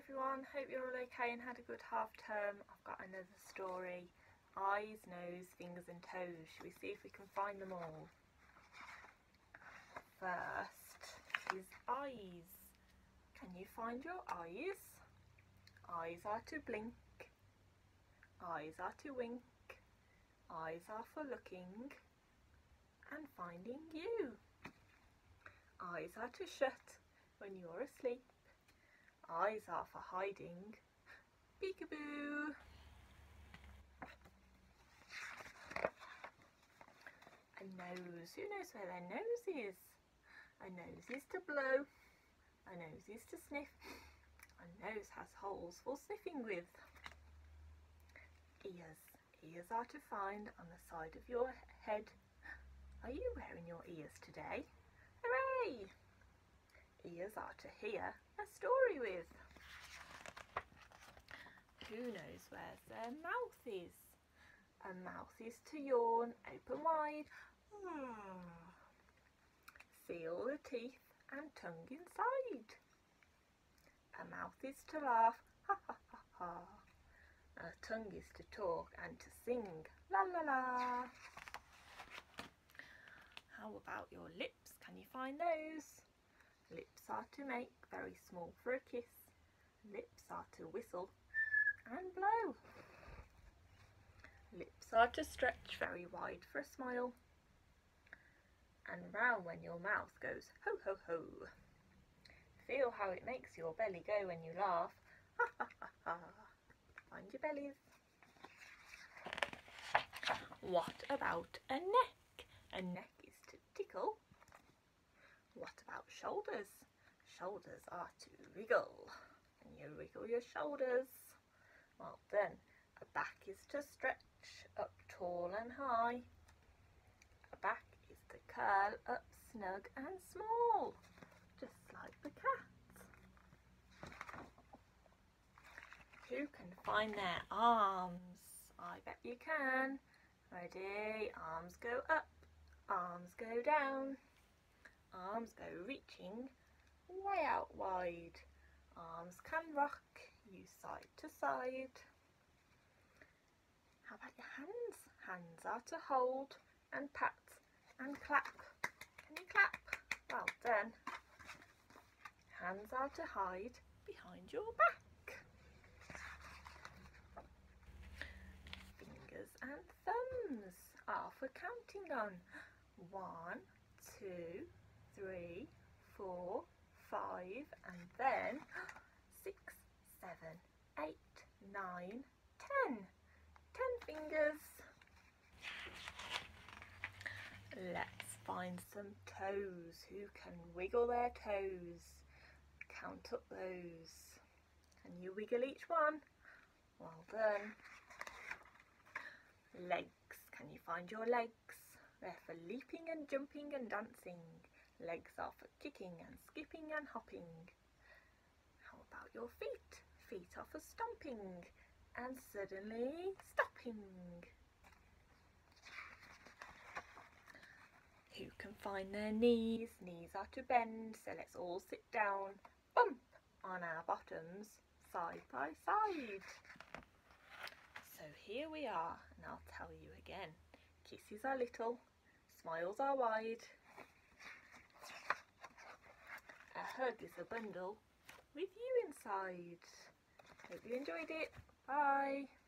everyone, hope you're all okay and had a good half term. I've got another story. Eyes, nose, fingers and toes. Shall we see if we can find them all? First is eyes. Can you find your eyes? Eyes are to blink. Eyes are to wink. Eyes are for looking and finding you. Eyes are to shut when you're asleep. Eyes are for hiding. Peekaboo. A nose. Who knows where their nose is? A nose is to blow. A nose is to sniff. A nose has holes for sniffing with. Ears. Ears are to find on the side of your head. Are you wearing your ears today? Hooray! Ears are to hear a story with. Who knows where their mouth is? A mouth is to yawn, open wide. See all the teeth and tongue inside. A mouth is to laugh, ha ha ha ha. A tongue is to talk and to sing, la la la. How about your lips? Can you find those? Lips are to make, very small for a kiss. Lips are to whistle and blow. Lips are to stretch very wide for a smile. And round when your mouth goes ho ho ho. Feel how it makes your belly go when you laugh. Ha ha ha ha. Find your bellies. What about a neck? A neck is to tickle. What about shoulders? Shoulders are to wriggle. And you wriggle your shoulders. Well then, a back is to stretch up tall and high. A back is to curl up snug and small, just like the cat. Who can find their arms? I bet you can. Ready? Arms go up, arms go down. Arms go reaching way out wide. Arms can rock you side to side. How about your hands? Hands are to hold and pat and clap. Can you clap? Well done. Hands are to hide behind your back. Fingers and thumbs are for counting on. 1, 2, 3, 4, 5 and then 6, 7, 8, 9, 10. 10 fingers. Let's find some toes. Who can wiggle their toes? Count up those. Can you wiggle each one? Well done. Legs. Can you find your legs? They're for leaping and jumping and dancing. Legs are for kicking and skipping and hopping. How about your feet? Feet are for stomping and suddenly stopping. Who can find their knees? Knees are to bend, so let's all sit down, bump on our bottoms, side by side. So here we are, and I'll tell you again. Kisses are little, smiles are wide. A hug is a bundle with you inside. Hope you enjoyed it. Bye.